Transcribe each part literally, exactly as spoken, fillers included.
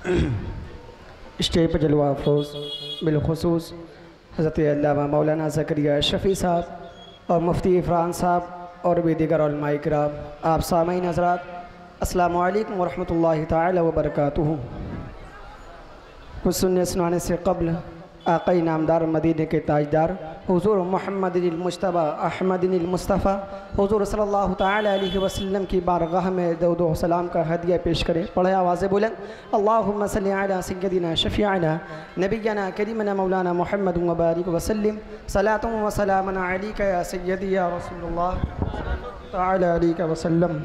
Stage پر جلوہ افروز بالخصوص حضرت علامہ مولانا زکریا شفیع صاحب اور مفتی عرفان صاحب اور بھی دیگر علماء کرام، آپ سامعین حضرات السلام علیکم ورحمۃ اللہ تعالی وبرکاتہ۔ کچھ سننے سنانے سے قبل آقا نامدار مدینے کے تاجدار حضور محمد المجتبیٰ احمد المصطفیٰ حضور صلی اللہ تعالی علیہ وسلم کی بارگاہ میں درود و سلام کا ہدیہ پیش کریں۔ پڑھے آواز بلند، اللہم صلی علی سیدنا شفیعنا نبینا کریمنا مولانا محمد مبارک وسلم، صلاۃ و سلام علیک یا سیدی یا رسول اللہ تعالی علیہ وسلم۔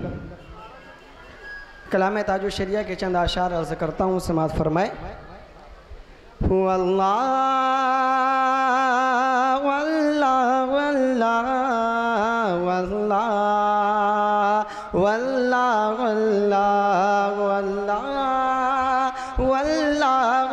کلام تاج الشریعہ کے چند اشعار عرض کرتا ہوں، سماعت فرمائے۔ واللہ واللہ واللہ واللہ واللہ واللہ واللہ واللہ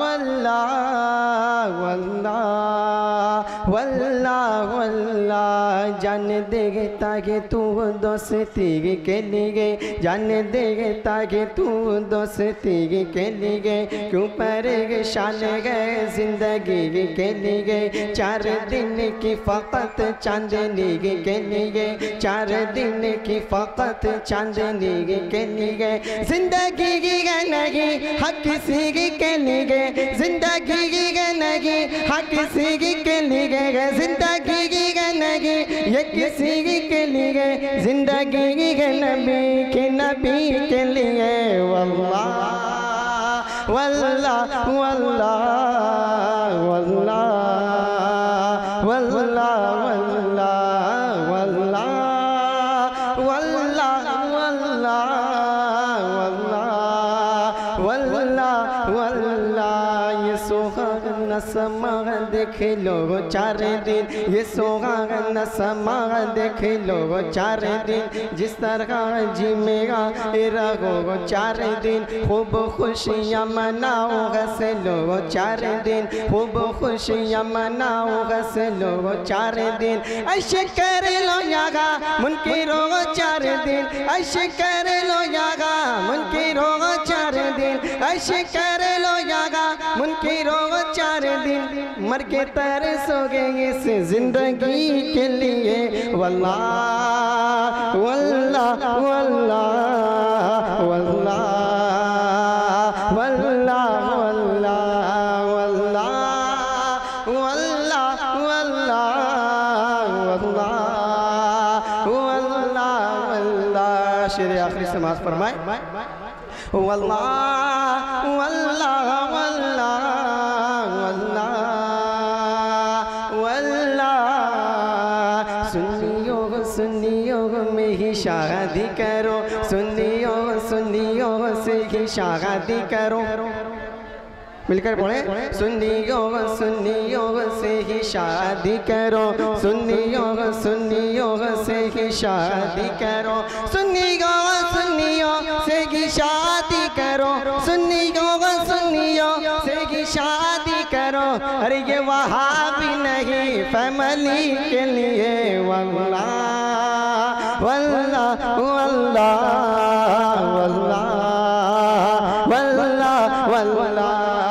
واللہ واللہ واللہ جان دیتا کہ تو دوستی کے لیے، جان دیتا کہ تو دوستی کے لیے، کیوں پریشان گئے زندگی کے لیے، چار دن کی فقط چاندنی کے لیے، چار دن کی فقط چاندنی کے لیے، زندگی کی نہیں حق کسی کے لیے، زندگی کی نہیں حق کسی کے لیے، زندگی کی نہیں یہ کسی کے لیے، زندگی کے نبی کے نبی کے لیے۔ واللہ واللہ واللہ واللہ واللہ واللہ واللہ واللہ واللہ واللہ یہ سوہاگن سما دیکھ لو چار دن، یہ سوہاگن سما دیکھ لو چار دن، جس طرح جی میرا رہو چار دن، خوب خوشیاں مناؤ غس لو چار دن، خوب خوشیاں مناؤ غس لو چار دن، عیش کر لو یہاں منکرو چار دن، عیش کر لو یہاں منکرو چار دن، عیش کر لو یہاں منکرو چار دن، مر کے ترسو گے اس زندگی کے لیے۔ واللہ واللہ واللہ واللہ واللہ واللہ واللہ واللہ واللہ واللہ۔ شیر آخری سماعت فرمائے۔ واللہ واللہ واللہ واللہ واللہ، سنیوں سنیوں میں ہی شادی کرو، سنیوں سنیوں سے ہی شادی کرو، مل کر پڑھیں۔ سنیوں سنیوں سے ہی شادی کرو، سنیوں سنیوں سے ہی شادی کرو، سنیوں سنیوں سے ہی شادی کرو، سنیوں سنیوں سے ہی شادی کرو، ارے یہ وہابی نہیں فیملی کے لیے۔ واللہ واللہ واللہ واللہ واللہ واللہ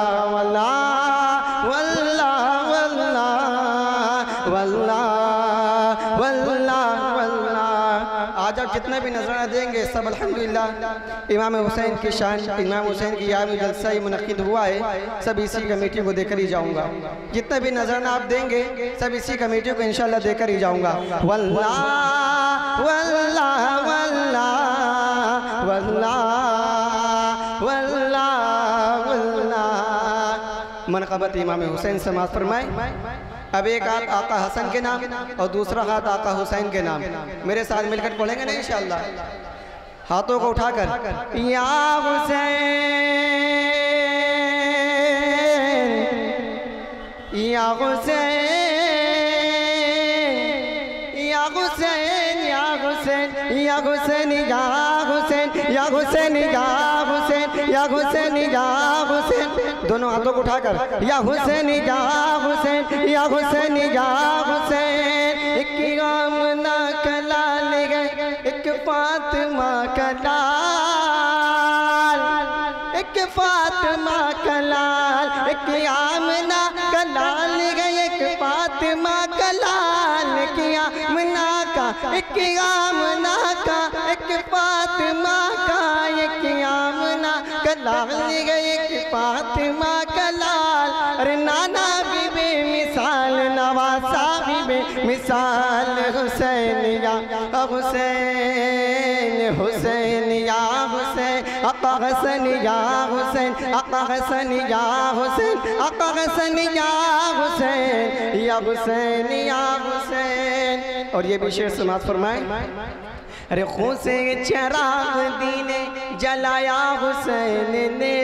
آج آپ جتنے بھی نظرانہ دیں گے سب الحمدللہ امام حسین کی شان، امام حسین کی یاد میں جلسہ ہی منعقد ہوا ہے، سب اسی کمیٹی کو دے کر ہی جاؤں گا۔ جتنے بھی نظرانہ آپ دیں گے سب اسی کمیٹی کو انشاءاللہ دے کر ہی جاؤں گا۔ واللہ واللہ واللہ واللہ واللہ واللہ۔ منقبت امام حسین سماعت فرمائے۔ اب ایک ہاتھ آقا حسن کے نام اور دوسرا ہاتھ آقا حسین کے نام، میرے ساتھ مل کر پڑھیں گے نا انشاءاللہ، ہاتھوں کو اٹھا کر۔ یا حسین یا حسین یا حسین یا حسین یا حسین یا حسین یا حسین یا حسین یا حسین یا حسین، دونوں ہاتھوں کو اٹھا کر۔ یا حسین یا حسین یا حسین یا حسین، ایک آمنہ کا لال ہے ایک فاطمہ کا لال، ایک فاطمہ کا لال، ایک آمنہ کا لال ہے، ایک فاطمہ کا لال، ایک آمنہ کا، ایک آمنہ کا، ایک فاطمہ کا، ایک آمنہ کا لال ہے، ایک فاطمہ کا لال۔ ارے نانا بھی بے مثال، نواسا بھی بے مثال، حسین یا حسین، حسین یا حسین، آقا حسن یا حسین، آقا حسن یا حسین، آقا حسن یا حسین، یا حسین یا حسین۔ اور یہ بھی شعر سماعت فرمائیں۔ ارے خون سے چراغ دین جلایا حسین نے،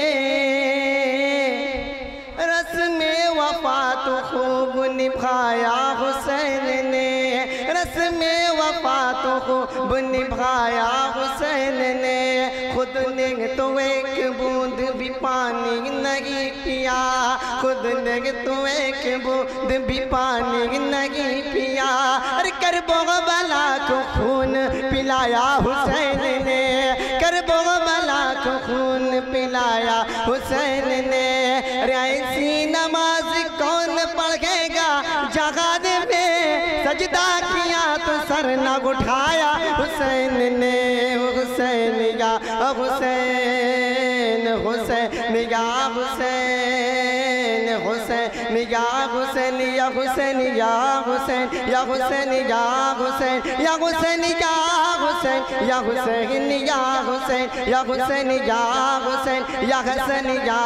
رسم وفات خوب نبھایا حسین نے، رسم وفات خوب نبھایا حسین نے، خود نے تو ایک بوند بھی پانی نہیں پیا، خود نے تو ایک بوند بھی پانی نہیں پیا، کربلا کو خون پلایا حسین نے، کربلا کو خون پلایا حسین نے۔ ایسی نماز کون پڑھے گا جہاد میں، سجدہ کیا تو سر نہ اٹھایا حسین نے، حسین یا حسین، حسین یا حسین، حسین یا حسین، یا حسین یا حسین، یا حسین یا حسین، یا حسین یا حسین، یا حسین یا حسین، یا حسین یا حسین، یا حسین یا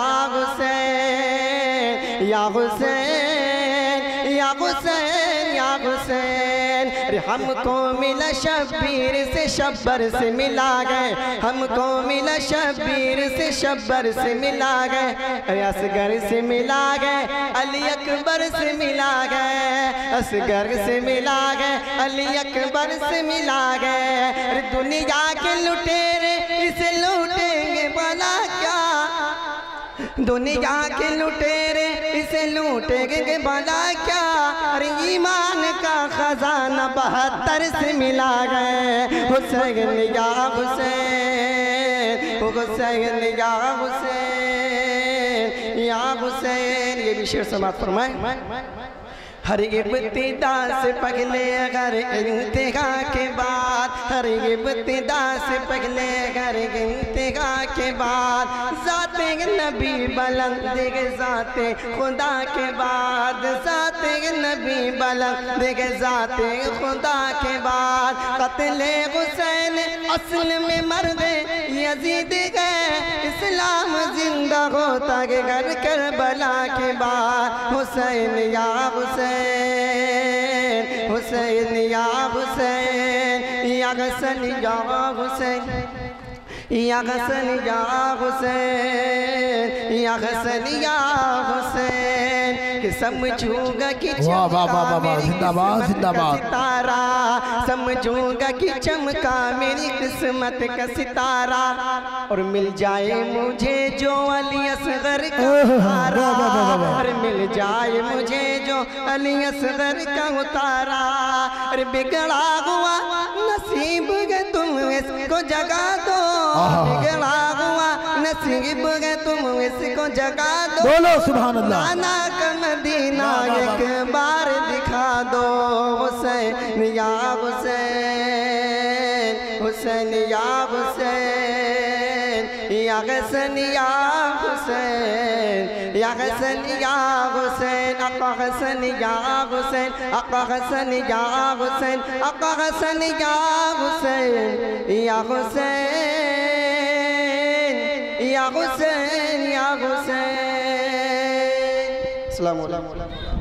حسین، یا حسین یا حسین، یا حسین۔ ہم کو ملا شبیر سے شبر سے ملا گئے، ہم کو ملا شبیر سے شبر سے ملا گئے، اصغر سے ملا گئے، علی اکبر سے ملا گئے، اصغر سے ملا گئے، علی اکبر سے ملا گئے۔ دنیا کے لٹیرے اسے لوٹیں گے بھلا کیا، دنیا کے لٹیرے اسے لوٹیں گے بھلا کیا، ارے ایمان کا خزانہ بہتر سے ملا گئے، حسین یا حسین، حسین یا حسین، یا حسین۔ یہ بھی شعر سماعت فرمائیں۔ ہر ابتدا سے پہلے ہر انتہا کے بعد، ہر ابتدا سے پہلے ہر انتہا کے بعد، ذات نبی بلند ہے ذات خدا کے بعد، ذات نبی بلند ہے ذات خدا کے بعد۔ قتل حسین اصل میں مرد یزید ہے، اسلام زندہ ہوتا ہے گھر کربلا کے بعد، حسین یا حسین، حسین یا حسین، یا حسین یا حسین، یا حسین یا حسین، یا حسین یا حسین۔ کہ سمجھوں گا کہ چمکا میری قسمت کا ستارہ، سمجھوں گا کہ چمکا میری قسمت کا ستارہ، اور مل جائے مجھے جو علی اصغر کا اتارا، اور مل جائے مجھے جو علی اصغر کا اتارا۔ اور بگڑا ہوا نصیب ہے تم اس کو جگا دو، بگڑا ہوا نصیب ہے تم اس کو جگا دو، بولو سبحان اللہ، آنا کا مدینہ ایک بار دکھا دو، حسین یا حسین، حسین یا حسین، یا حسین یا حسین، یا حسین یا حسین، آقا حسین یا حسین، آقا حسین یا حسین، آقا حسین یا حسین، یا حسین یا حسین، یا حسین۔ السلام علیکم۔